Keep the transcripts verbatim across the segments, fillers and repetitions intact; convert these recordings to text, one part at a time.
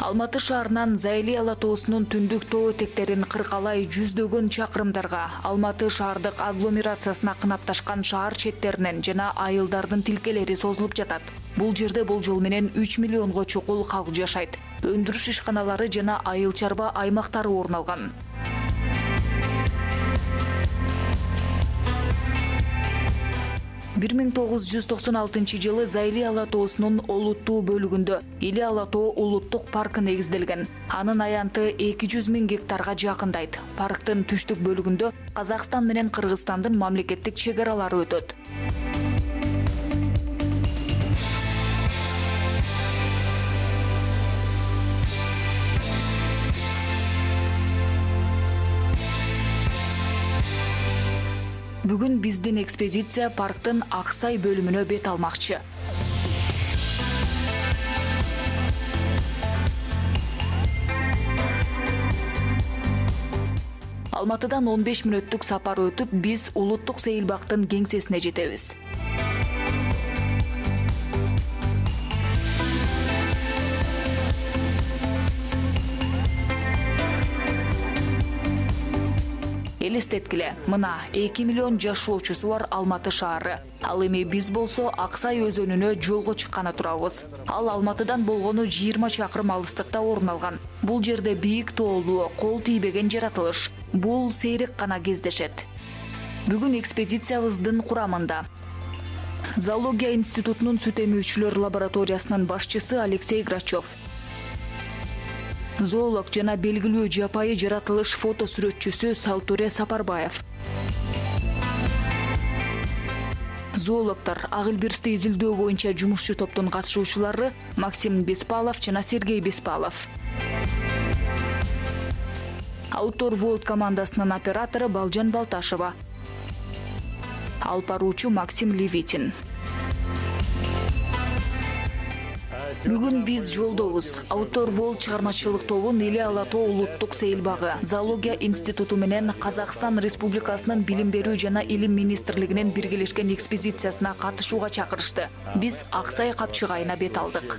Алматы шаарынан Зайли Ала тоосунун түндүк тоо этектерин кыркалай жүздөгөн чакырымдарга Алматы шаардык агломерациясына кынапташкан шаар четтеринен жана айылдардын тилкелери созулуп жатат. Бул жерде болжол менен үч миллионго чукул калк жашайт. Өндүрүш ишканалары жана айыл чарба аймактары орун алган. бир миң тогуз жүз токсон алтынчы жылы Зайли Ала тоосунун олуттуу бөлүгүндө Или Ала тоо улуттук паркы негизделген. Анын аянты эки жүз миң гектарга жакындайт. Парктын түштүк бөлүгүндө Казакстан менен Кыргызстандын мамлекеттик чек аралары өтөт. Бүгүн биздин экспедиция парктын Аксай бөлүмүнө бет алмакчы. Алматыдан он беш мүнөттүк сапар өтүп, биз улуттук сейилбактын кеңсесине жетебиз. Элестеткиле, мына эки миллион жашоочусу бар Алматы шаары. Ал эми биз болсо Аксай өзөнүнө жолго чыкканы турабыз. Ал Алматыдан болгону жыйырма чакырым алыстыкта орун алган. Бул жерде бийик тоолуу, кол тийбеген жаратылыш. Бул сейрек гана кездешет. Бүгүн экспедициябыздын курамында Зоология институтунун сүт эмүүчүлөр лабораториясынын башчысы Алексей Грачев, зоолог жана белгилүү жапайы жаратылыш фото сүрөтчүсү Салтуре Сапарбаев, зоологдор Агылбирсти изилдөө боюнча жумушчу топтун катышуучулары Максим Беспалов жана Сергей Беспалов, Outdoor World командасынын оператору Балжан Балташева, алып баруучу Максим Левитин. Бүгүн биз жолдобуз. Outdoor World чыгармачылык тобун Или Ала тоо улуттук сейилбагы, Зоология институту менен Казакстан Республикасынын билим берүү жана илим министрлигинин биргелешкен экспедициясына катышууга чакырышты. Биз Аксай капчыгайына бет алдык.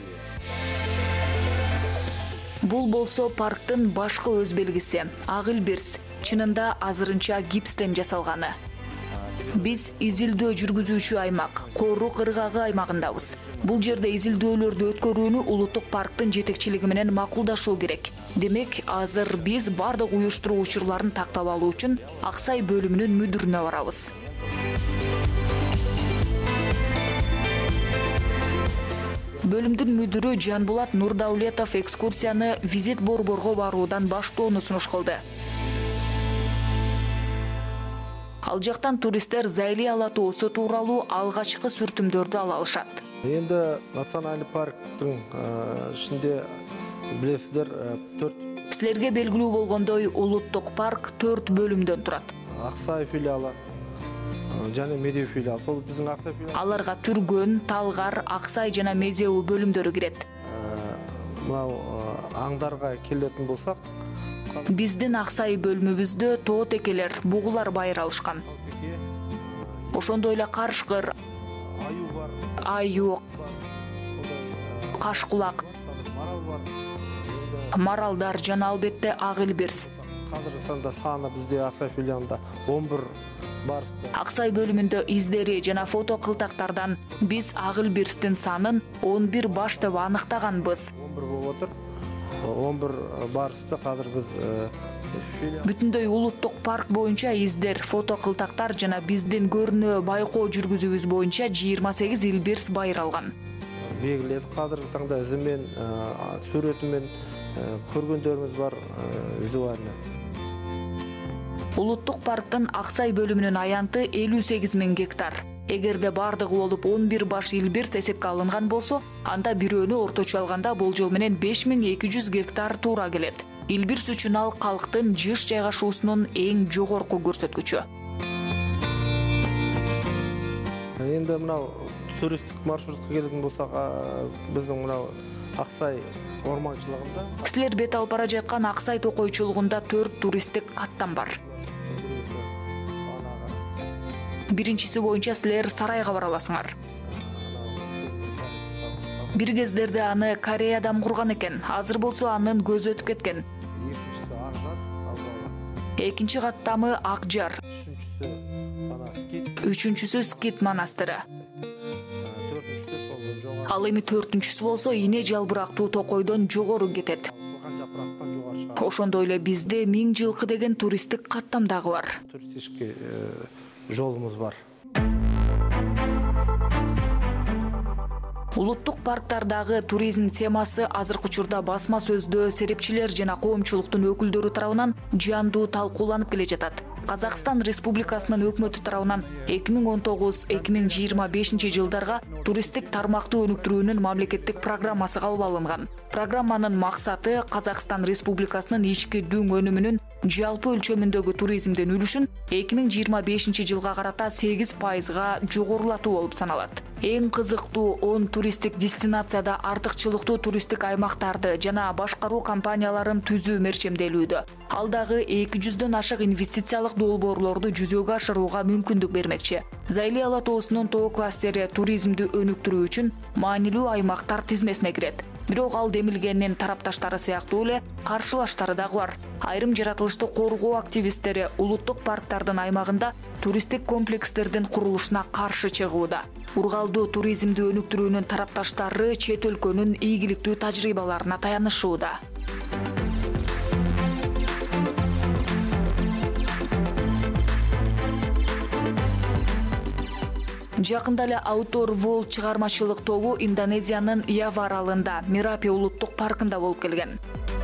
Бул болсо парктын башкы өз белгиси. Агылбирс, чынында азырынча гипстен жасалганы. Биз изилдөө жүргүзүүчү аймак, Кору кыргагы аймагындабыз. Бул жерде изилдөөлөрдү өткөрүүнү улуттук парктын жетекчилиги менен макулдашуу керек. Демек, азыр биз бардык уюштуруу учурларын тактап алуу үчүн Аксай бөлүмүнүн мүдүрүнө барабыз. Бөлүмдүн мүдүрү Жанбулат Нурдаулетов экскурсияны визит борборго баруудан баштоону сунуш кылды. Ал жактан туристтер Зайли Ала тоосу тууралуу алгачкы сүртүмдөрдү ала алышат. Енді национальный парктың ішінде білесіздер төрт... Силерге белгилүү болгондой улуттук парк төрт бөлүмдөн турат. Аксай филиалы жана Медеу филиалы. Сол биздин Аксай филиалы. Аларга Түргөн, Талгар, Аксай жана Медеу бөлүмдөрү кирет. Мынау аңдарга келетін болсак, биздин Аксай бөлүмүбүздө тоо текелер, бугулар байыралышкан. Ошондой эле карышкыр, аю, кашкулак, маралдар жана албетте Агылбирс. Азыр санда саны бизде Аксай филиалында он бир барысты. Аксай бөлүмүндө издери жана фото кылтактардан биз Агылбирстин санын он бир баш деп аныктаганбыз. он бир болуп отур. он бир барысты азыр биз бүтүндөй улуттук парк боюнча издер, фото кылтактар жана биздин көрүнөө байкоо жүргүзүүбүз боюнча жыйырма сегиз илбирс байыралган. Белгиледик, азыркы таңда изимен, сүрөтүмен көргөндөрүбүз бар визуально. Улуттук парктын Аксай бөлүмүнүн аянты элүү сегиз миң гектар. Эгерде бардыгы болуп он бир баш илбирс эсепке алынган болсо, анда бирөөнү орточо алганда болжол менен беш миң эки жүз гектар туура келет. Илбирс үчүн ал калктын жыш жайгашуусунун эң жогорку көрсөткүчү. Энди мынау туристтик маршрутка келген болсак, биздин мынау Аксай орманчылыгында. Силер бет алып бара жаткан Аксай токойчулугунда төрт туристтик каттам бар. Биринчиси боюнча силер сарайга бара аласыңар. Бир кездерде аны Кореядан курган экен. Азыр болсо анын көзү өтүп кеткен. Экинчиси Акжар, Албала. Экинчи каттамы Акжар. Үчүнчүсү ана Скит. Үчүнчүсү Скит монастыры. Төртүнчүсү сол жогору. Ал эми төртүнчүсү болсо Ине жалбырактуу токойдон жогору кетет. Кылган жапырактан жогору чыгат. Ошондой эле бизде Миң жылкы деген туристтик каттам дагы бар. Туристический жолубуз бар. Улуттук парктардагы туризм темасы азыркы учурда басма сөздө серепчилер жана коомчулуктун өкүлдөрү тарабынан жандуу талкууланып келе жатат. Казакстан Республикасынын өкмөтү тарабынан эки миң он тогуз эки миң жыйырма бешинчи жылдарга туристтик тармакты өнүктүрүүнүн мамлекеттик программасы кабыл алынган. Программанын максаты Казакстан Республикасынын ички дүң өнүмүнүн жалпы өлчөмүндөгү туризмдин үлүшүн эки миң жыйырма бешинчи жылга карата сегиз пайызга жогорулатуу болуп саналат. Эң кызыктуу он туристтик дестинацияда артыкчылыктуу туристтик аймактарды жана башкаруу компанияларын түзүү мерчемделүүдө. Ал дагы эки жүздөн ашык инвестициялык долбоорлорду жүзөгө ашырууга мүмкүндүк бермекчи. Зайли ала тоосунун тоо кластери туризмди өнүктүрүү үчүн маанилүү аймактар тизмесине кирет. Бирок ал демилгендин тарапташтары сыяктуу эле каршылаштары дагы бар. Айрым жаратылышты коргоо активисттери улуттук парктардын аймагында туристтик комплекстердин курулушуна каршы чыгууда. Ургалдуу туризмди өнүктүрүүнүн тарапташтары чет өлкөнүн ийгиликтүү тажрыйбаларына таянышууда. Жакында эле Outdoor World чыгармачылык тобу Индонезиянын Ява аралында Мерапи улуттук паркында болуп келген.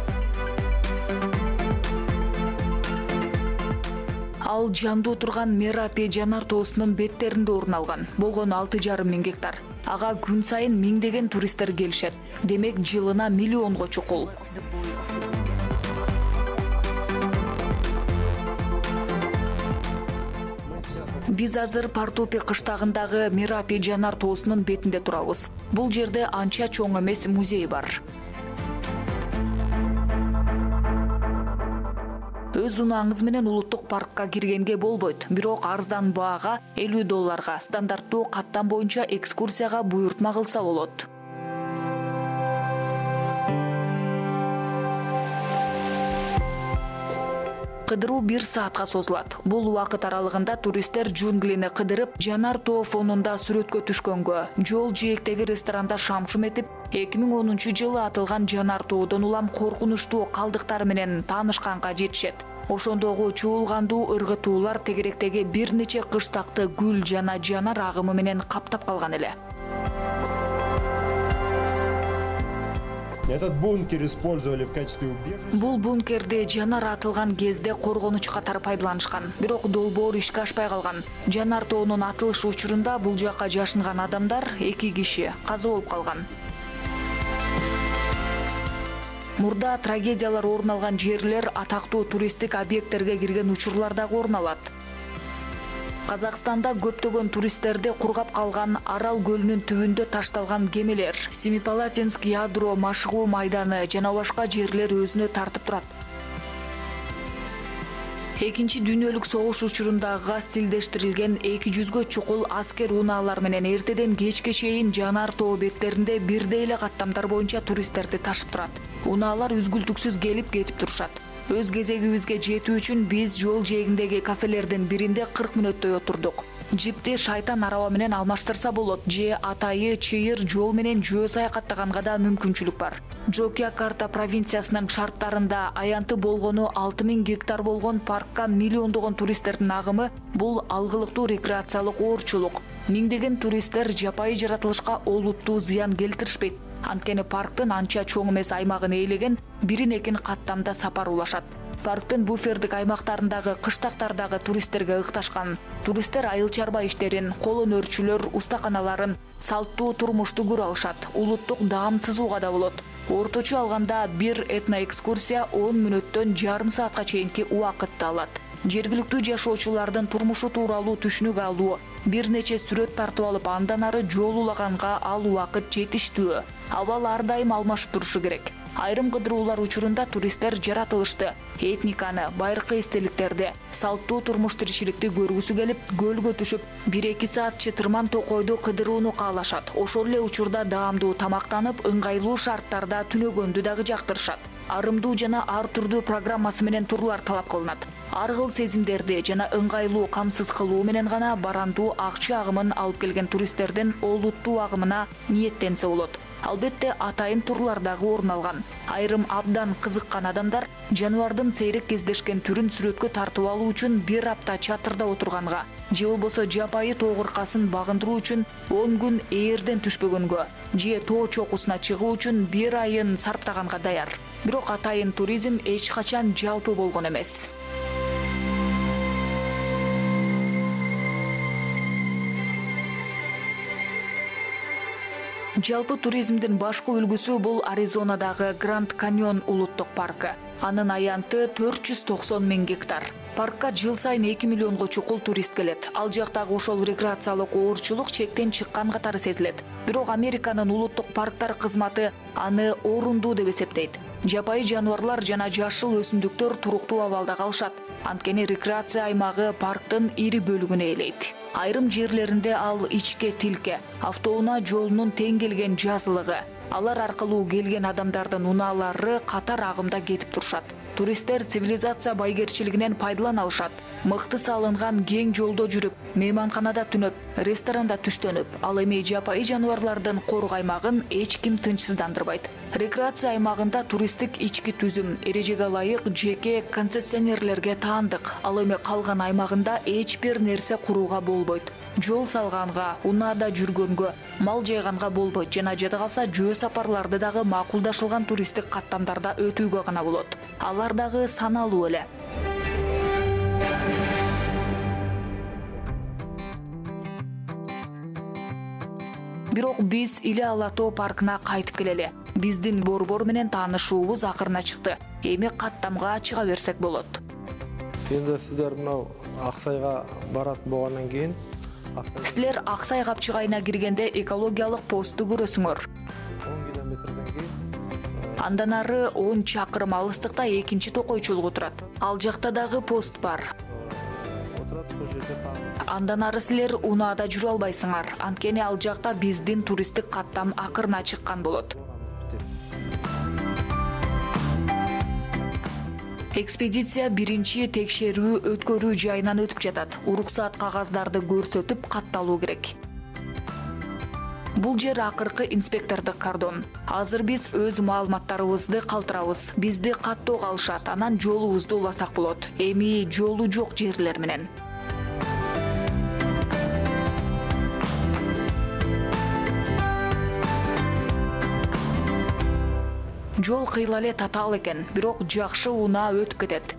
Ал жандуу турган Мерапи жанар тоосунун беттеринде орун алган. Болгону алты жарым миң гектар. Ага күн сайын миңдеген туристтер келишет. Демек жылына миллионго чукул. Биз азыр Партупи кыштагындагы Мерапи жанар тоосунун бетинде турабыз. Бул жерде анча чоң эмес музей бар. Өз унааңыз менен улуттук паркка киргенге болбойт, бирок арзан баага элүү долларга стандарттуу каттам боюнча экскурсияга буйртма кылса болот. Кыдыруу бир саатка созулат. Бул убакыт аралыгында туристтер джунглини кыдырып, жанар тоо фонунда сүрөткө түшкөнгө, жол жээктеги ресторанда шам-шум этип, эки миң онунчу жылы атылган жанар тоодон улам коркунучтуу калдыктар менен таанышканга жетишет. Ошондогу чуулгандуу ыргытуулар тегеректеги бир нече кыштакты гүл жана жанар агымы менен каптап калган эле. Этот бункер использовали в качестве убежища. Бул бункерди жанар атылган кезде коргонуч катары пайдаланышкан. Бирок долбоор ишке ашпай калган. Жанар тоонун атылышы учурунда бул жакка жашынган адамдар эки киши каза болуп калган. Мурда трагедиялар орун алган жерлер атактуу туристтик объекттерге кирген учурлар дагы орун алат. Казакстанда көптөгөн туристтерди кургап калган Арал көлүнүн түбүндө ташталган кемелер, Семипалатинск ядро машыгуу майданы жана башка жерлер өзүнө тартып турат. Экинчи дүйнөлүк согуш учурундагы стилдештирилген эки жүзгө чукул аскер унаалар менен эртеден кечке чейин жанар тоо беттеринде бирдей эле каттамдар боюнча туристтерди ташып турат. Унаалар үзгүлтүксүз келип кетип турушат. Өз кезегибизге жетүү үчүн биз жол жээгиндеги кафелердин биринде кырк мүнөттөй отурдук. Жипти шайтан араба менен алмаштырса болот, же атайы чыйыр жол менен жөө саякаттаганга да мүмкүнчүлүк бар. Джокьякарта провинциясынын шарттарында аянты болгону алты миң гектар болгон паркка миллиондогон туристтердин агымы бул алгылыктуу рекреациялык оорчулук. Миңдеген туристтер жапайы жаратылышка олуттуу зыян келтиришпейт. Анткени парктын анча чоң эмес аймагын ээлеген бирин экин каттамда сапар улашат. Парктын буфердик аймактарындагы кыштактардагы туристтерге ыкташкан. Туристтер айыл чарба иштерин, кол өнөрчүлөр устаканаларын, салттуу турмушту көрө алышат. Улуттук даам сызууга да болот. Орточо алганда бир этноэкскурсия он мүнөттөн жарым саатка чейинки убакытты алат. Жергиликтүү жашоочулардын турмушу тууралуу түшүнүк алуу, бир нече сүрөт тартып алып андан ары жол улаганга ал убакыт жетиштүү. Абал ар дайым алмашып турушу керек. Айрым кыдыруулар учурунда туристтер жаратылышты, этниканы, байыркы эстеликтерди, салттуу турмуш тиричиликти көргүсү келип, көлгө түшүп, бир эки саат чытырман токойду кыдырууну каалашат. Ошол эле учурда даамдуу тамактанып, ыңгайлуу шарттарда түнөгөндү дагы жактырышат. Арымдуу жана ар түрдүү программасы менен турлар талап кылынат. Ар кыл сезимдерди жана ыңгайлуу камсыз кылуу менен гана барандуу акча агымын алып келген туристтердин олуттуу агымына ниеттенсе болот. Албетте атайын турлардагы орун алган. Айрым абдан кызыккан адамдар жаныбардын сейрек кездешкен түрүн сүрөткө тартып алуу үчүн бир апта чатырда отурганга, же болбосо жапайы тоо кыркасын багындыруу үчүн он күн ээрден түшпөгөнгө, же тоо чокусуна чыгуу үчүн бир айын сарптаганга даяр. Бирок атайын туризм эч качан жалпы болгон эмес. Жалпы туризмдин башкы үлгүсү бул Аризонадагы Гранд Каньон улуттук паркы. Анын аянты төрт жүз токсон миң гектар. Паркка жыл сайын эки миллионго чукул турист келет. Ал жактагы ошол рекреациялык оорчулук чектен чыккан катары сезилет. Бирок Американын улуттук парктар кызматы аны орундуу деп эсептейт. Жапайы жаныбарлар жана жашыл өсүмдүктөр туруктуу абалда калышат. Анткени рекреация аймагы парктын ири бөлүгүн ээлейт. Айрым жерлеринде ал ичке тилке, автоунаа жолунун тең келген жазылыгы. Алар аркылуу келген адамдардын унаалары катар агымда кетип турушат. Туристтер цивилизация байгерчилигинен пайдалана алышат. Мыкты салынган кең жолдо жүрүп, мейманканада түнөп, ресторанда түштөнүп, ал эми жапайы жаныбарлардын коргоо аймагын эч ким тынчсыздандырбайт. Рекреация аймагында туристтик ички түзүм, эрежеге ылайык жеке концессионерлерге таандык. Ал эми калган аймагында эч бир нерсе курууга болбойт. Жол салганга, унаада жүргөнгө, мал жайганга болбойт жана жада калса жөө сапарларды дагы макулдашылган туристтик каттамдарда өтүүгө гана болот. Алар дагы саналуу эле. Бирок биз Иле Ала тоо паркына кайтып келели. Биздин борбор менен таанышуубуз акырына чыкты. Эми каттамга чыга берсек болот. Енді сіздер мынау Аксайга барат болгандан кийин Силер Аксай капчыгайына киргенде экологиялык посту көрөсүңөр. он километрден кийин Андан ары он чакырым алыстыкта экинчи токойчулук турат. Ал жакта дагы пост бар. отурат, ошол жерде тагы. Андан ары силер унаада жүрө албайсыңар. Анткени ал жакта биздин туристтик каттам акырына чыккан болот. Экспедиция биринчи текшерүү өткөрүү жайынан өтүп жатат. Уруксаат кагаздарды көрсөтүп катталуу керек. Бул жер акыркы инспектордук кордон. Азыр биз өз маалыматтарыбызды калтырабыз. Бизди каттоого алышат, анан жолубузду уласак болот. Эми жолу жок жерлер менен. Жол кыйла эле татаал экен, бирок жакшы унаа өтүп кетет.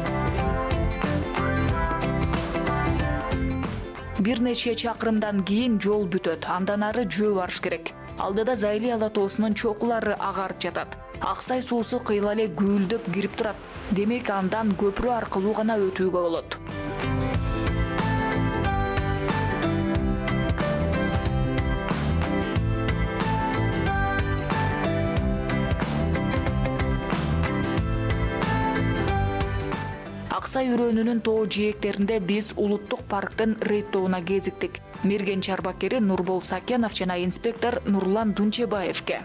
Бир нече чакырымдан кийин жол бүтөт, андан ары жөө барыш керек. Алдыда Зайли Ала тоосунун чокулары агарып жатат. Аксай суусу кыйла эле гүлдөп кирип турат. Демек андан көпүрө аркылуу гана өтүүгө болот. Аксай өрөөнүнүн тоо жээктеринде биз улуттук парктын рейдтоуна кезиктик. Мерген чарбакери Нурбол Сакенов жана инспектор Нурлан Дунчебаевке.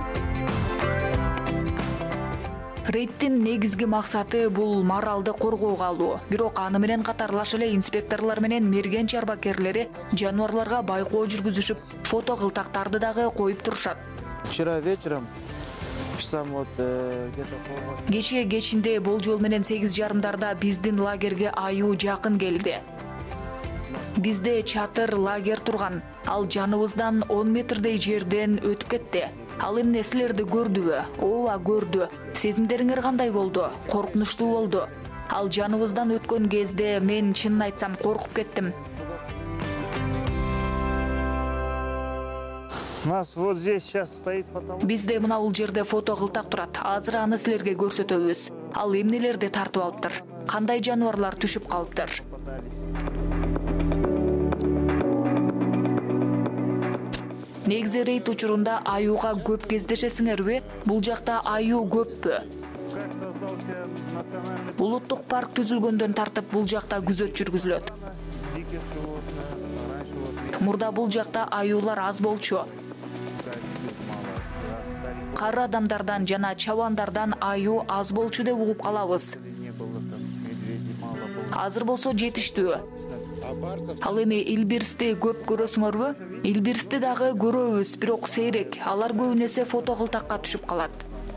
Рейдтин негизги максаты бул маралды коргоого алуу. Бирок аны менен катарлаш эле инспекторлор менен мерген чарбакерлери жаныбарларга байкоо жүргүзүшүп, фото кылтактарды дагы коюп турушат. Вчера вечером Кечээ кечинде болжол менен сегиз жарымдарда биздин лагерге аюу жакын келди. Бизде чатыр лагер турган. Ал жаныбыздан он метрдей жерден өтүп кетти. Ал эмне силерди көрдүбү? Ооба, көрдү. Сезимдериңер кандай болду? Коркунучтуу болду. Ал жаныбыздан өткөн кезде мен чынын айтсам коркуп кеттим. Нас вот здесь сейчас стоит фотоаппарат. Бизде мына бул жерде фото кылтак турат. Азыр аны силерге көрсөтөбүз. Ал эмнелерди тартып алыптыр? Кандай жаныбарлар түшүп калыптыр? Негизи рейд учурунда аюуга көп кездешесиңерби? Бул жакта аюу көппү? как создался национальный Улуттук парк түзүлгөндөн тартып бул жакта күзөт жүргүзүлөт. диких животных. Раньше вот видел, Мурда бул жакта аюулар аз болчу. как мало от стариков Кары адамдардан жана чабандардан аю аз болчу деп угуп калабыз. не было, там медведей мало было. Азыр болсо жетиштүү. Ал эми Илбирсти көп көрөсүңөрбү? Илбирсти дагы көрөбүз, бирок сейрек. Алар көбүнесе фото кылтакка түшүп калат.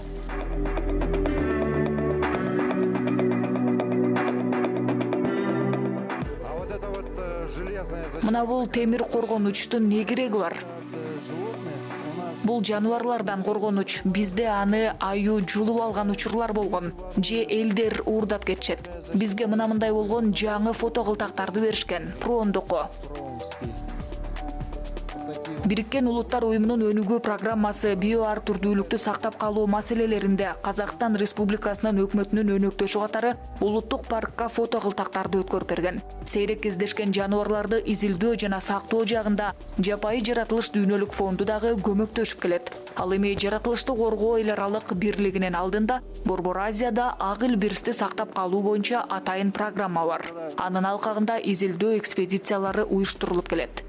А вот это вот э, железная защита. Мына бул темир коргонучтун не кереги бар? Животных у нас Бул жаныбарлардан коргонуч. Бизде аны аю жулуп алган учурлар болгон. Же элдер уурдап кетишет. Бизге мына мындай болгон жаңы фото кылтактарды беришкен. Прондоко. Промский. Вот такие Бириккен Улуттар уюмунун өнүгүү программасы био ар түрдүүлүктү сактап калуу маселелеринде Казакстан Республикасынын өкмөтүнүн өнөктөшү катары улуттук паркка фото кылтактарды өткөрүп берген. Сейрек кездешкен жаныбарларды изилдөө жана сактоо жагында Жапайы жаратылыш дүйнөлүк фонду дагы көмөктөшүп келет. Ал эми жаратылышты коргоо эл аралык бирлигинин алдында Борбор Азияда ак илбирсти сактап калуу боюнча атайын программа бар. Анын алкагында изилдөө экспедициялары уюштурулуп келет.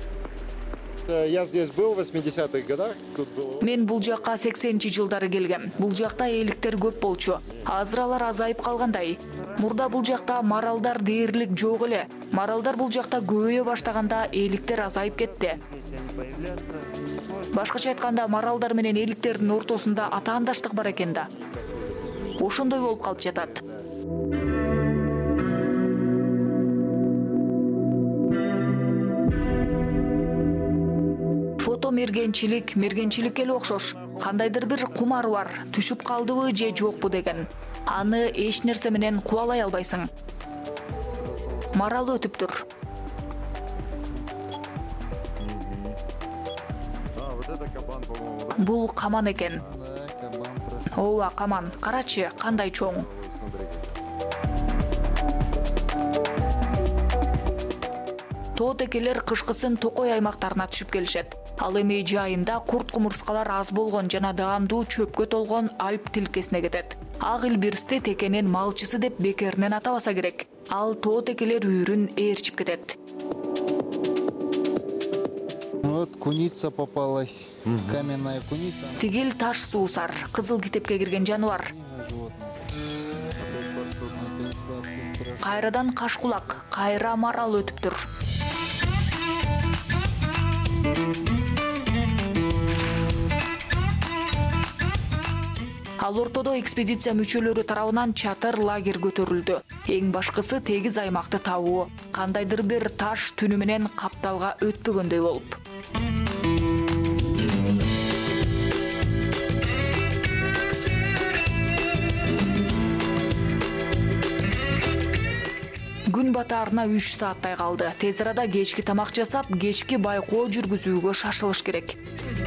Я здесь был в восьмидесятых годах. Тут было... Мен бул жакка сексенинчи жылдары келгем. Бул жакта эликтер көп болчу. Азыр алар азайып калгандай. Мурда бул жакта маралдар дээрлик жок эле. Маралдар бул жакта көбөйө баштаганда эликтер азайып кетти. здесь они появляются. Башкача айтканда, маралдар менен эликтердин ортосунда атаандаштык бар экен да. Ошондой болуп калып жатат. Фото мергенчилик, мергенчиликке эле окшош. Кандайдыр бир кумар бар, түшүп калдыбы же жокпу деген. Аны эч нерсе менен кубалай албайсың. Марал өтүптүр. А, вот это кабан, по-моему, да? Бул каман экен. Да, кабан прошел. Ооба, каман. Карачы, кандай чоң. Тоотекелер кышкысын Токой аймактарына түшүп келишет. Ал эми жайында курт кумурскалар аз болгон жана даамдуу чөпкө толгон Альп тилкесине кетет. Ак илбирсти текенин малчысы деп бекеринен атабаса керек. Ал тоотекелер үйрүн ээрчип кетет. Вот куница попалась. Каменная куница. Тигил таш суусар, кызыл китепке кирген жаныбар. Животное. Опять барсук прошел. Кайрадан кашкулак, кайра марал өтүптүр. Ал ортодо экспедиция мүчөлөрү тарабынан чатыр лагерь көтөрүлдү. Эң башкысы тегиз аймакты табуу, кандайдыр бир таш түнү менен капталга өтпөгөндөй болуп. Күн батаарына үч сааттай калды. Тез арада кечки тамак жасап, кечки байкоо жүргүзүүгө шашылыш керек.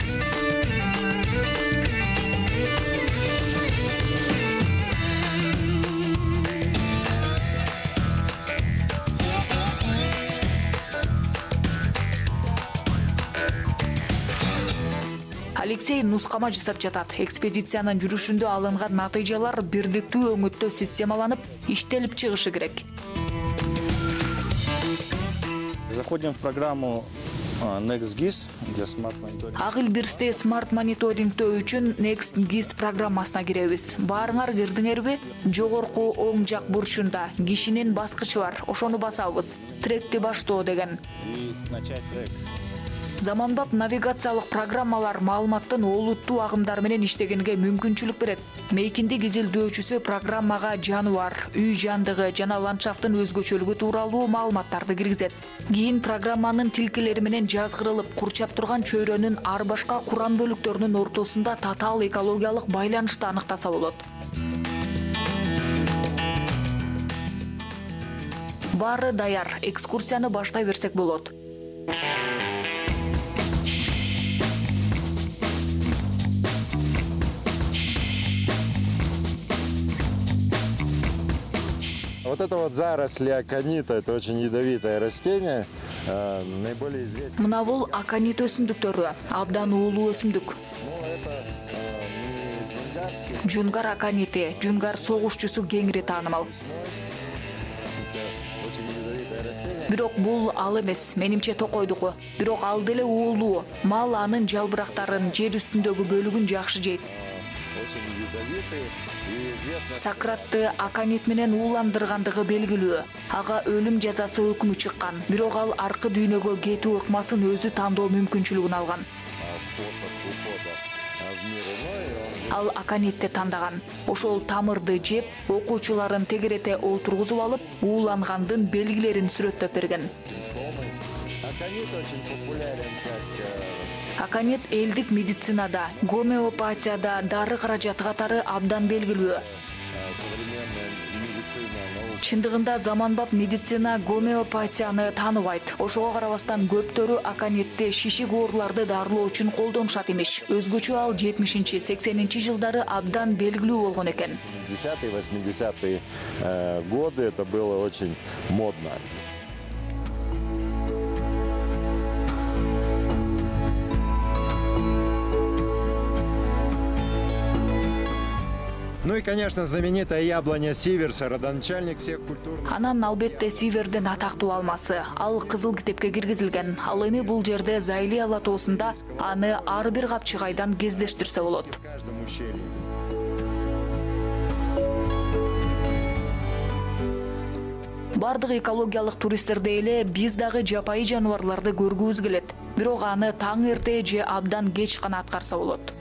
Алексей нускама жасап жатат. Экспедициянын жүрүшүндө алынган натыйжалар бирдиктүү өңүттө системаланып, иштелип чыгышы керек. Заходим в программу а, NextGIS для смарт-мониторинга. Ак илбирсти смарт мониторингтөө үчүн NextGIS программасына киребиз. Баарыңар кирдиңерби? Жогорку оң жак бурчунда кишинин баскычы бар. Ошону басабыз. Тректи баштоо деген. И начать трек. Заманбап навигациялык программалар маалыматтын олуттуу агымдар менен иштегенге мүмкүнчүлүк берет. Мейкиндик изилдөөчүсү программага жаныбар, үй жандыгы жана ландшафттын өзгөчөлүгү тууралуу маалыматтарды киргизет. Кийин программанын тилкелери менен жазгырылып, курчап турган чөйрөнүн ар башка курам бөлүктөрүнүн ортосунда татаал экологиялык байланышты аныктаса болот. Баары даяр, экскурсияны баштай берсек болот. Вот это вот заросли аконита, это очень ядовитое растение. Э, наиболее известно. Мына бул аконит өсүмдүктөрү, абдан уулуу өсүмдүк. Ну, это э, не джунгля, Джунгар аконити, Джунгар согушчусу кеңири таанымал. Бирок бул ал эмес, менимче токойдуку. Бирок ал деле уулуу. Мал анын жалбырактарын, жер үстүндөгү бөлүгүн жакшы жейт. Сократты аконит менен ууландыргандыгы белгилүү. Ага өлүм жазасы өкүмү чыккан. Бирок ал аркы дүйнөгө кетүү ыкмасын өзү тандоо мүмкүнчүлүгүн алган. Ал аконитти тандаган. Ошол тамырды жеп, окуучуларын тегерете олтургузуп алып, уулангандын белгилерин сүрөттөп берген. Аконит элдик медицинада, гомеопатияда дары каражаты катары абдан белгилүү. Чындыгында заманбап медицина гомеопатияны тааныбайт. Ошого карабастан көптөрү аконитти шишик ооруларды дарылоо үчүн колдонушат имиш. Өзгөчө ал жетимишинчи сексенинчи жылдары абдан белгилүү болгон экен. семидесятые восьмидесятые годы это было очень модно. Ну и, конечно, знаменитая яблоня Сиверса, родоначальник всех культурных... Анан албетте Сивердин атактуу алмасы. Ал кызыл китепке киргизилген. Ал эми бул жерде Зайли ала тоосунда аны ар бир капчыгайдан кездештирсе болот. Бардык экологиялык туристтерде эле биз дагы жапайы жаныбарларды көргүбүз келет. Бирок аны таң эрте же абдан кеч гана аткарса болот.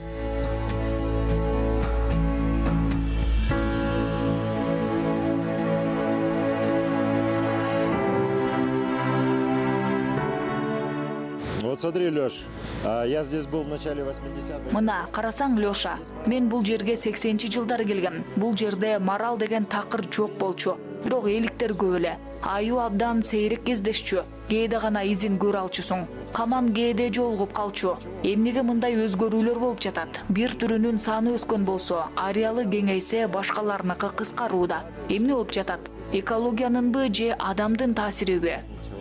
Вот смотри, Лёш, я здесь был в начале восьмидесятых. Мына, карасаң, Лёша, мен бул жерге сексенинчи жылдары келгем. Бул жерде марал деген такыр жок болчу. Бирок эликтер көп эле. Аюу абдан сейрек кездешчү. Кээде гана изин көрө алчусуң. Каман кээде жолугуп калчу. Эмнеге мындай өзгөрүүлөр болуп жатат? Бир түрүнүн саны өскөн болсо, ареалы кеңейсе, башкаларыныкы кыскарууда. Эмне болуп жатат? Экологиянынбы же адамдын таасириби?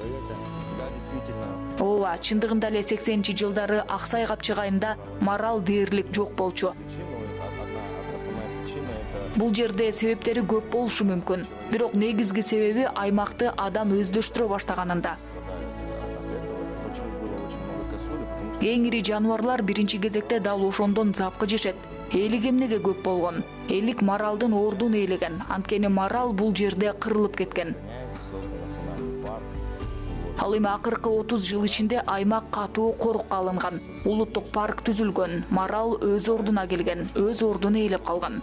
Ооба, чындыгында эле сексенинчи жылдары Аксай капчыгайында марал дээрлик жок болчу. Бул жерде себептери көп болушу мүмкүн. Бирок негизги себеби аймакты адам өздөштүрө баштаганында. Эң ири жаныбарлар биринчи кезекте дал ошондон запкы жешет. Элик эмнеге көп болгон? Элик маралдын ордун ээлеген. Анткени марал бул жерде кырылып кеткен. Ал эми акыркы отуз жыл ичинде аймак катуу корукка алынган. Улуттук парк түзүлгөн. Марал өз ордуна келген, өз ордун ээлеп калган.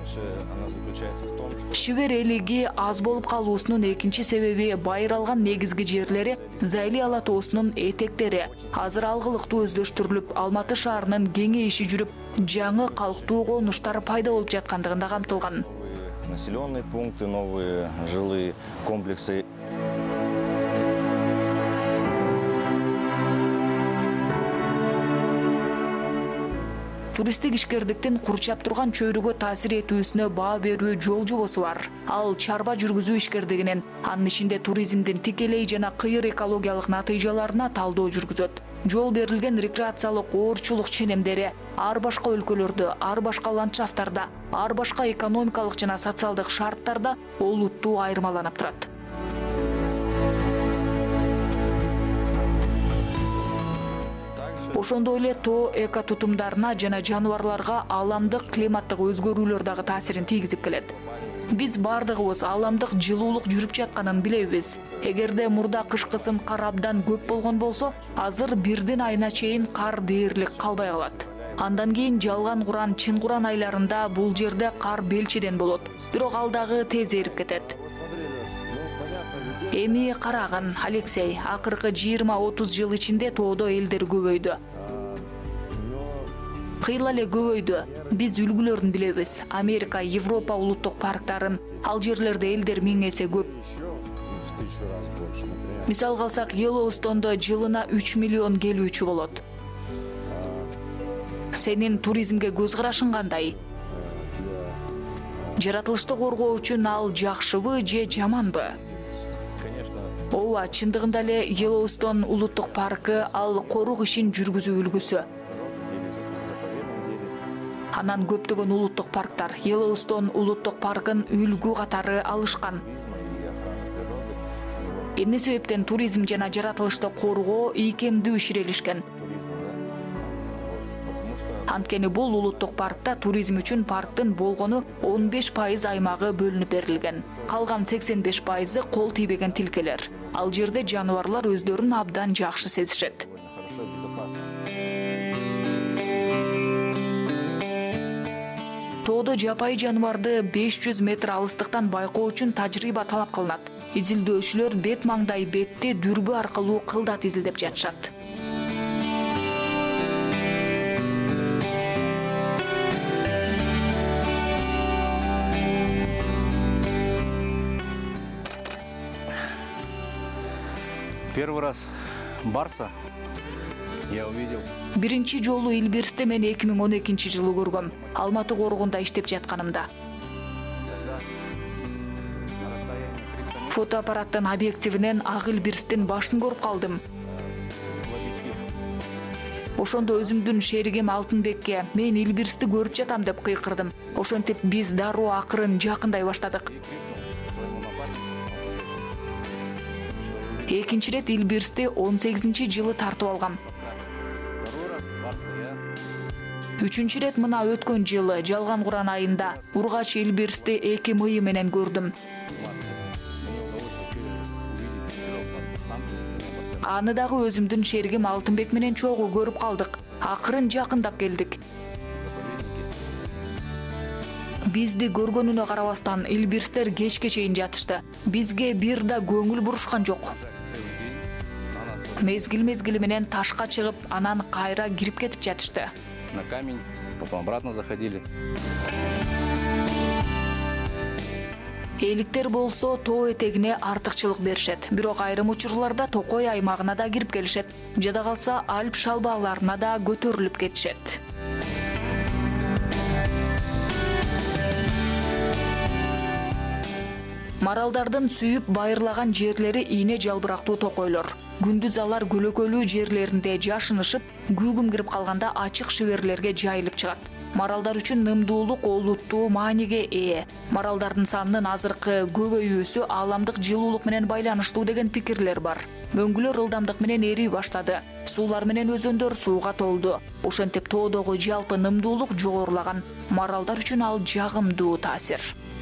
Шибер элиги аз болуп калуусунун экинчи себеби байыралган негизги жерлери Зайли ала тоосунун этектери. Азыр алгылыктуу өздөштүрүлүп, Алматы шаарынын кеңейиши жүрүп, жаңы калктуу конуштар пайда болуп жаткандыгында камтылган. Населенные пункты, новые жилые комплексы. Туристтик ишкердиктин курчап турган чөйрөгө таасир этүүсүнө баа берүү жол жобосу бар. Ал чарба жүргүзүү ишкердигинин, анын ичинде туризмдин тикелей жана кыйыр экологиялык натыйжаларына талдоо жүргүзөт. Жол берилген рекреациялык оорчулук ченемдери ар башка өлкөлөрдө, ар башка ландшафттарда, ар башка экономикалык жана социалдык шарттарда олуттуу айырмаланып турат. Ошондой эле тоо эко тутумдарына жана жаныбарларга аламдык климаттык өзгөрүүлөр дагы таасирин тийгизип келет. Биз бардыгыбыз аламдык жылуулук жүрүп жатканын билебиз. Эгерде мурда кыш кысым кар абдан көп болгон болсо, азыр бирдин айына чейин кар дээрлик калбай калат. Андан кийин жалган куран, чын куран айларында бул жерде кар белчеден болот. Бирок ал дагы тез эрип кетет. Эми караган, Алексей, акыркы жыйырма отуз жыл ичинде тоодо элдер көбөйдү. Кыйла эле көбөйдү. Биз үлгүлөрүн билебиз. Америка, Европа улуттук парктарын, ал жерлерде элдер миң эсе көп. Мисалга алсак, Йеллоустондо жылына үч миллион келүүчү болот. Сенин туризмге көз карашың кандай? Жаратылышты коргоо үчүн ал жакшыбы же жаманбы? Ооба, чындыгында эле Йеллоустон улуттук паркы ал корук ишин жүргүзүү үлгүсү. Анан көптөгөн улуттук парктар Йеллоустон улуттук паркын үлгү катары алышкан. Эмне себептен туризм жана жаратылышты коргоо ийкемдүү иширелишкен. Анткени бул улуттук паркта туризм үчүн парктын болгону он беш пайыз аймагы бөлүнүп берилген. Калган сексен беш пайызы кол тийбеген тилкелер. Ал жерде жаныбарлар өздөрүн абдан жакшы сезишет. Тоодо жапайы жаныбарды беш жүз метр алыстыктан байкоо үчүн тажрыйба талап кылынат. Изилдөөчүлөр бет маңдай бетти дүрбү аркылуу кылдат изилдеп жатышат. Первый раз барса я увидел. Биринчи жолу Эльбирсте мен эки миң он экинчи жылы көргөм. Алматы коргунда иштеп жатканымда. Фотоаппараттын объективинен ак Эльбирстин башын көрүп калдым. Ошондо өзүмдүн шеригим Алтынбекке мен Эльбирсти көрүп жатам деп кыйкырдым. Ошентип биз дароо акырын жакындай баштадык. Экинчи рет Эльбирсти он сегизинчи жылы тартып алгам. Үчүнчү рет мына өткөн жылы Жалган Куран айында Ургач Эльбирсти эки мыйы менен көрдүм. Аны дагы өзүмдүн шеригим Алтынбек менен чогуу көрүп калдык. Акырын жакындап келдик. Бизди көргөнүнө карабастан Эльбирстер кечке чейин жатышты. Бизге бир да көңүл бурушкан жок. Мезгил-мезгили менен ташка чыгып, анан кайра кирип кетип жатышты. На камень, потом обратно заходили. Эликтер болсо тоо этегине артыкчылык беришет. Бирок айрым учурларда Токой аймагына да кирип келишет. Жада калса Альп шалбааларына да көтөрүлүп кетишет. Маралдардын сүйүп байырлаган жерлери ийне жалбырактуу токойлор. Күндүз алар көлөкөлүү жерлеринде жашынышып, күүгүм кирип калганда ачык шүберлерге жайылып чыгат. Маралдар үчүн нымдуулук олуттуу мааниге ээ. Маралдардын санынын азыркы көбөйүүсү ааламдык жылуулук менен байланыштуу деген пикирлер бар. Мөңгүлөр ылдамдык менен эрий баштады. Суулар менен өзөндөр сууга толду. Ошентип тоодогу жалпы нымдуулук жогорулаган. Маралдар үчүн ал жагымдуу таасир.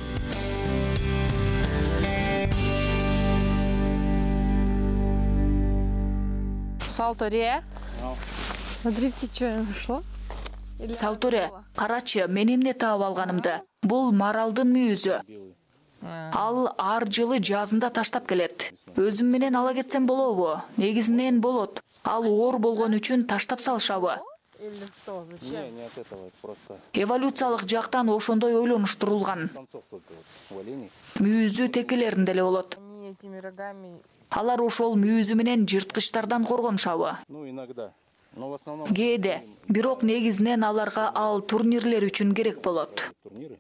Салтория. Смотрите, что я нашла. Салтория, карачы, мен эмне таап алганымды. Бул маралдын мүйүзү. Ал ар жылы жазында таштап келет. Өзүм менен ала кетсем болобу? Негизинен болот. Ал оор болгон үчүн таштап салышабы? Или что, зачем? Не, не от этого, это просто Эволюциялык жактан ошондой ойлонуштурулган. самцов только вот валений. Мүйүзү текелеринде эле болот. Они этими рогами. Алар ошол мүйүзү менен жырткычтардан коргонушабы? Ну, иногда. Но в основном Кээде, бирок негизинен аларга ал турнирлер үчүн керек болот. турниры.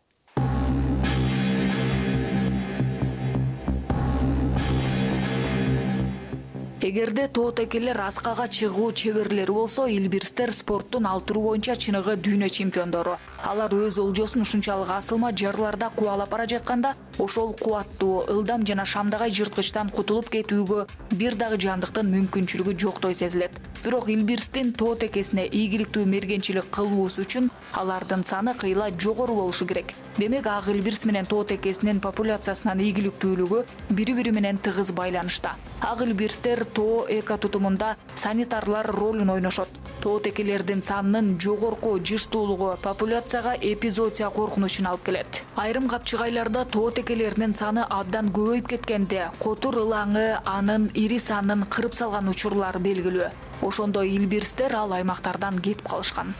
Эгерде тоотекелер аскага чыгуу чеберлери болсо, Эльбирстер спорттун ал туру боюнча чыныгы дүйнө чемпиондору. Алар өз олжосун ушунчалык асылма жарларда кубалап бара жатканда, ошол кубаттуу, ылдам жана шамдагай жырткычтан кутулуп кетүүгө бир дагы жандыктын мүмкүнчүлүгү жоктой сезилет. Бирок Эльбирстин тоотекесине ийгиликтүү мергенчилик кылуусу үчүн алардын саны кыйла жогору болушу керек. Демек, ак Эльбирс менен тоотекесинин популяциясынын ийгиликтүүлүгү бири-бири менен тыгыз байланышта. Ак Эльбирстер тоо эко тутумунда санитарлар ролун ойношот. Тоотекелердин санынын жогорку жыштуулугу популяцияга эпизоотия коркунучун алып келет. Айрым капчыгайларда тоотекелердин саны абдан көбөйүп кеткенде, котур ылаңы анын ири санын кырып салган учурлар белгилүү. Ошондо Эльбирстер ал аймактардан кетип калышкан.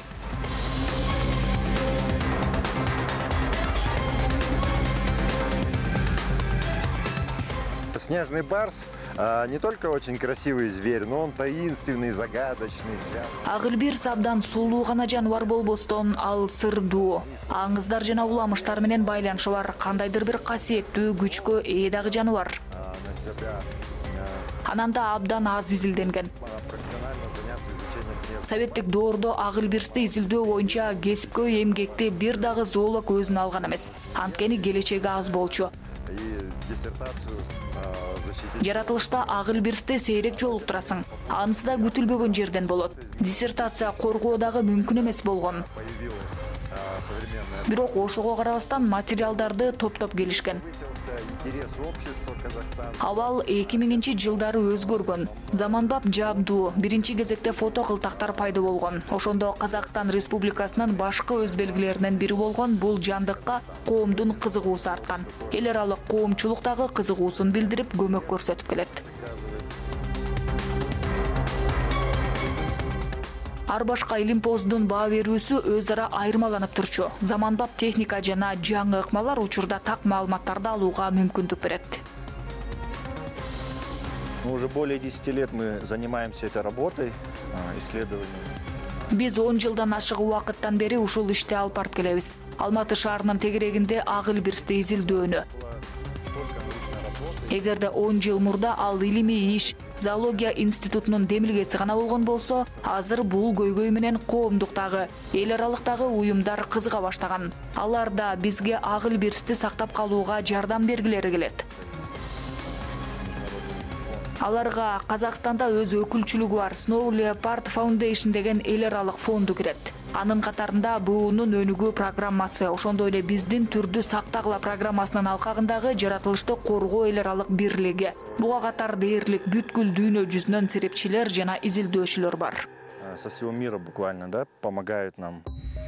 Снежный барс а, не только очень красивый зверь, но он таинственный, загадочный, связанный. Ак Эльбирс абдан сулуу гана жаныбар болбостон, ал сырдуу, аңыздар жана уламыштар менен байланышы бар, кандайдыр бир касиеттүү күчкө ээ дагы жаныбар. А, на себя Анан да абдан аз изилденген. а, профессионально заняться изучением древних. Советтик доордо ак илбирсти изилдөө боюнча кесипкөй эмгекти бир дагы зоолог өзүнө алган эмес. Анткени келечеги аз болчу. И диссертацию а, защитить. Жаратылышта ак илбирсти сейрек жолуктурасың. Анысы да күтүлбөгөн жерден болот. Диссертация коргоо дагы мүмкүн эмес болгон. Появилась а, современная. Бирок ошого карабастан материалдарды топтоп келишкен. Повысился интерес общества Казахстана. Абал эки миңинчи жылдары өзгөргөн. Заманбап жабдуу, биринчи кезекте фото кылтактар пайда болгон. Ошондо Казакстан Республикасынын башкы өз белгилеринен бири болгон бул жандыкка коомдун кызыгуусу арткан. Эл аралык коомчулук дагы кызыгуусун билдирип көмөк көрсөтүп келет. Ар башка илим-поздун баа берүүсү өз ара айырмаланып турчу. Заманбап техника жана жаңы ыкмалар учурда так маалыматтарды алууга мүмкүндүк берет. Ну, уже более десяти лет мы занимаемся этой работой, а, исследованием. Биз он жылдан ашык убакыттан бери ушул ишти алып барып келебиз. Алматы шаарынын тегерегинде ак илбирсти изилдөөнү. Эгерде он жыл мурда ал илимий иш зоология институтунун демилгеси гана болгон болсо, азыр бул көйгөй менен коомдуктагы, эл аралыктагы уюмдар кызыга баштаган. Алар да бизге ак илбирсти сактап калууга жардам бергилери келет. Аларга Казакстанда өз өкүлчүлүгү бар Snow Leopard Foundation деген эл аралык фонду кирет. Анын катарында буунун өнүгүү программасы, ошондой эле биздин түрдү сактагыла программасынын алкагындагы жаратылышты коргоо эл аралык бирлиги. Буга катар дээрлик бүткүл дүйнө жүзүнөн серепчилер жана изилдөөчүлөр бар. Со всего мира буквально, да, помогают нам.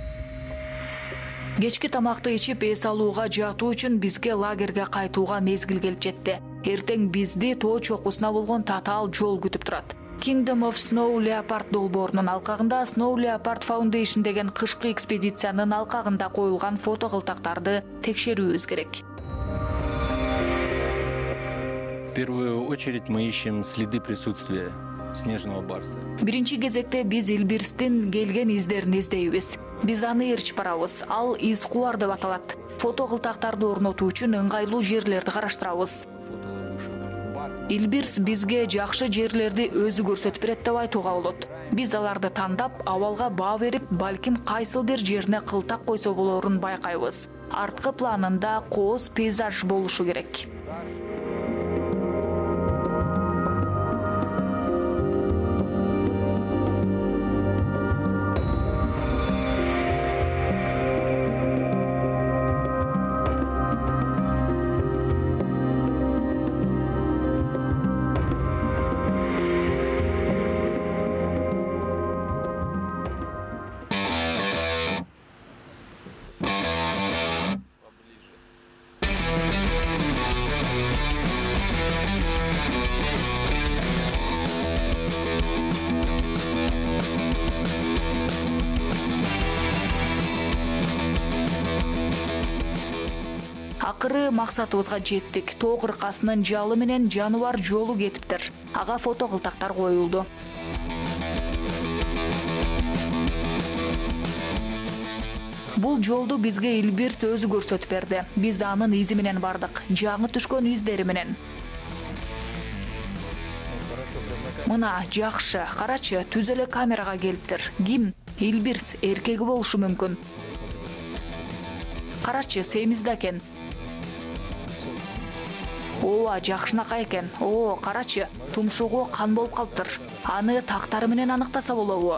Кечки тамакты ичип эс алууга жатуу үчүн бизге лагерге кайтууга мезгил келип жетти. Эртең бизди тоо чокусуна болгон татаал жол күтүп турат. Kingdom of Snow Leopard долбоорунун алкагында Snow Leopard Foundation деген кышкы экспедициянын алкагында коюлган фото кылтактарды текшерүүбүз керек. В первую очередь мы ищем следы присутствия снежного барса. Биринчи кезекте биз илбирстин келген издерин издейбиз. Биз аны ээрчип барабыз. Ал из куар деп аталат. Фото кылтактарды орнотуу үчүн ыңгайлуу жерлерди караштырабыз. Илбирс бизге жакшы жерлерди өзү көрсөтүп берет деп айтууга болот. Биз аларды тандап, абалга баа берип, балким кайсыл бир жерине кылтак койсо болоорун байкайбыз. Арткы планында кооз пейзаж болушу керек. Акыры максатыбызга жеттик. Тоо кыркасынын жалы менен жаныбар жолу кетиптир. Ага фото кылтактар коюлду. Бул жолду бизге Илбирс өзү көрсөтүп берди. Биз анын изи менен бардык. Жаңы түшкөн издери менен. Мына жакшы, карачы, түз эле камерага келиптир. Ким? Илбирс эркеги болушу мүмкүн. Карачы, семизде экен. Ооба, жакшынакай экен. Оо, карачы, тумшугу кан болуп калыптыр. Аны тактары менен аныктаса болобу?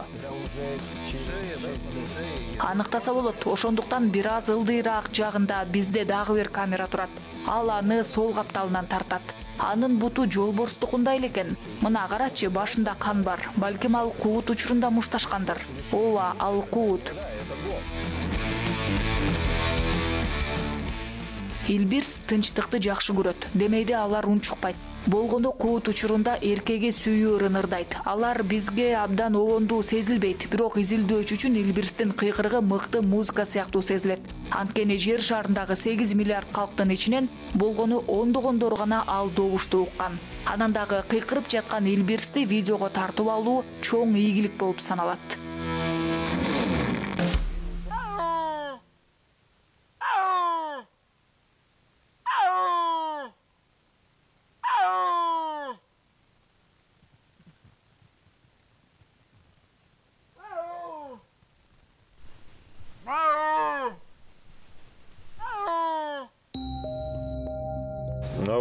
Аныктаса болот. Ошондуктан бир аз ылдыйраак жагында бизде дагы бир камера турат. Ал аны сол капталынан тартат. Анын буту жолборстукундай эле экен. Мына карачы, башында кан бар. Балким ал куут учурунда мушташкандыр. Ооба, ал куут. Илбирс тынчтыкты жакшы көрөт. Демейде алар унчукпайт. Болгондо куут учурунда эркеги сүйүү ырдайт. Алар бизге абдан обондуу сезилбейт, бирок изилдөөчү үчүн Илбирстин кыйкырыгы мыкты музыка сыяктуу сезилет. Анткени жер шарындагы сегиз миллиард калктын ичинен болгону ондогондор гана ал добушту уккан. Анан дагы кыйкырып жаткан Илбирсти видеого тартып алуу чоң ийгилик болуп саналат.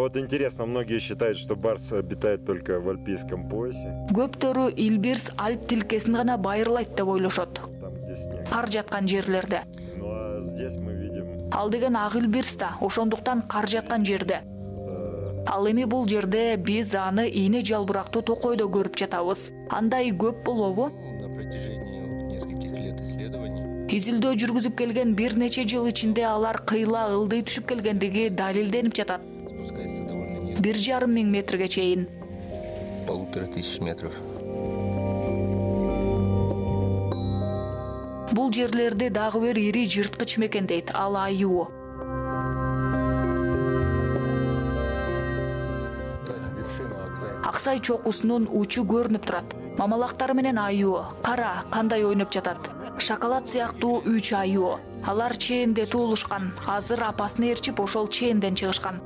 вот интересно, многие считают, что барс обитает только в альпийском поясе. Көптөрү Эльбирс Альп тилкесин гана байырлайт деп ойлошот. Там, где снег. Кар жаткан жерлерде. Ну а здесь мы видим... Ал деген Ак Эльбирс да ошондуктан кар жаткан жерде. Ал эми бул жерде биз аны ийне жалбырактуу токойдо көрүп жатабыз. Андай көп болобу? На протяжении нескольких лет исследований Изилдөө жүргүзүп келген бир нече жыл ичинде алар кыйла ылдый түшүп келгендиги далилденип жатат. спускается довольно низко, бир жарым миң метрге чейин. полутора тысяч метров. Бул жерлерде дагы бир ири жырткыч мекендейт, ал аюу. Аксай чокусунун учу көрүнүп турат. Мамалактары менен аюу. Кара, кандай ойноп жатат. Шоколад сыяктуу үч аюу. Алар чээнде туулушкан. Азыр апасын ээрчип ошол чээнден чыгышкан.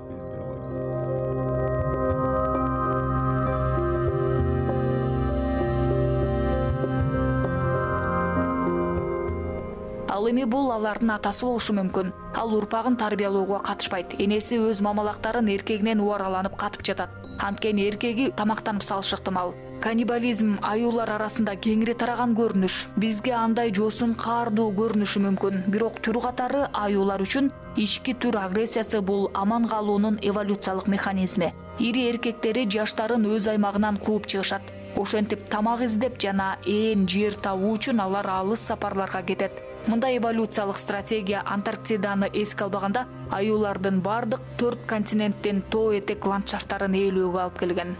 Ал эми бул алардын атасы болушу мүмкүн. Ал урпагын тарбиялоого катышпайт. Энеси өз мамалактарын эркегинен убараланып катып жатат. Анткени эркеги тамактанып салышы ыктымал. Каннибализм аюулар арасында кеңири тараган көрүнүш. Бизге андай жосун каардуу көрүнүшү мүмкүн. Бирок түр катары аюулар үчүн ички түр агрессиясы бул аман калуунун эволюциялык механизми. Ири эркектери жаштарын өз аймагынан кууп чыгышат. Ошентип тамак издеп жана ээн жер табуу үчүн алар алыс сапарларга кетет. Мындай эволюциялык стратегия Антарктиданы эске албаганда аюулардын бардык төрт континенттен тоо этек ландшафттарын ээлөөгө алып келген.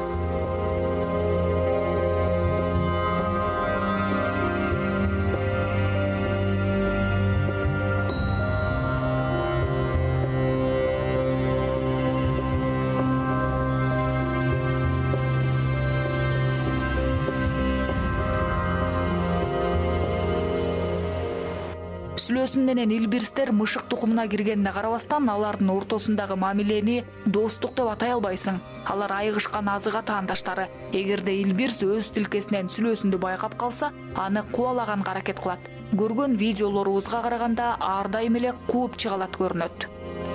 Сүлөөсүн менен Эльбирстер мышык тукумуна киргенине карабастан, алардын ортосундагы мамилени достук деп атай албайсың. Алар айыгышкан азыга таандаштары. Эгерде Эльбирс өз тилкесинен сүлөөсүндү байкап калса, аны кубалаганга аракет кылат. Көргөн видеолорубузга караганда ар дайым эле кууп чыгалат көрүнөт.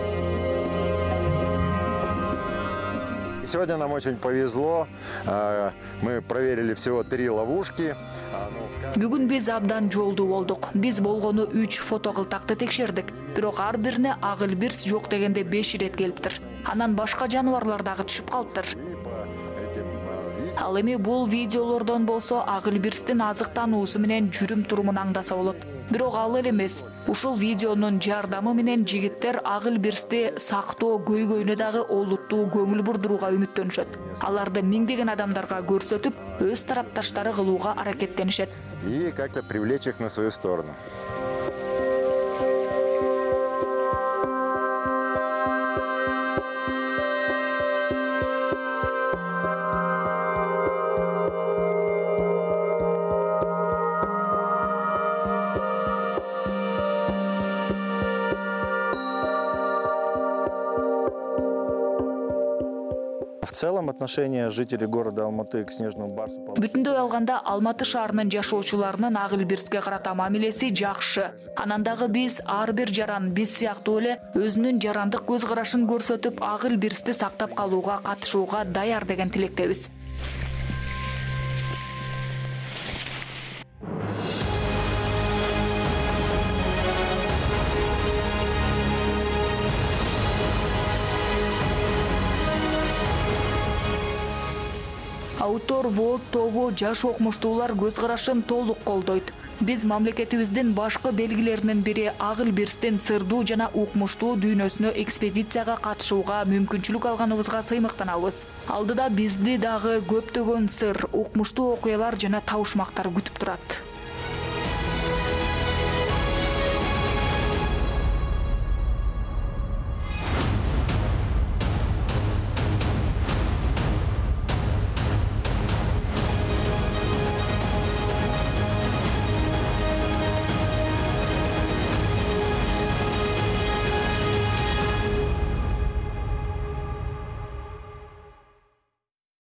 Сегодня нам очень повезло. Мы проверили всего три ловушки. Бүгүн биз абдан жолдуу болдук. Биз болгону үч фото кылтакты текшердик. Бирок ар бирине Ак Эльбирс жок дегенде беш ирет келиптир. Анан башка жаныбарлар дагы түшүп калыптыр. Ал эми бул видеолордон болсо Ак Эльбирстин азыктануусу менен жүрүм турумун аңдаса болот. Бирок ал эле эмес. Ушул видеонун жардамы менен жигиттер Ак Эльбирсти сактоо көйгөйүнө дагы олуттуу көңүл бурдурууга үмүттөнүшөт. Аларды миңдеген адамдарга көрсөтүп, өз тарапташтары кылууга аракеттенишет. И как-то привлечь их на свою сторону. В целом отношение жителей города Алматы к снежному барсу... Бүтүндөй алганда Алматы шаарынын жашоочуларынын Ак Эльбирске карата мамилеси жакшы. Анан дагы биз ар бир жаран биз сыяктуу эле өзүнүн жарандык көз карашын көрсөтүп Ак Эльбирсти сактап калууга катышууга даяр деген тилектебиз. Аутор Волт тобу жаш окумуштуулар көз карашын толук колдойт. Биз мамлекетибиздин башкы белгилеринин бири Ак Эльбирстин сырдуу жана укмуштуу дүйнөсүнө экспедицияга катышууга мүмкүнчүлүк алганыбызга сыймыктанабыз. Алдыда бизди дагы көптөгөн сыр, укмуштуу окуялар жана табышмактар күтүп турат.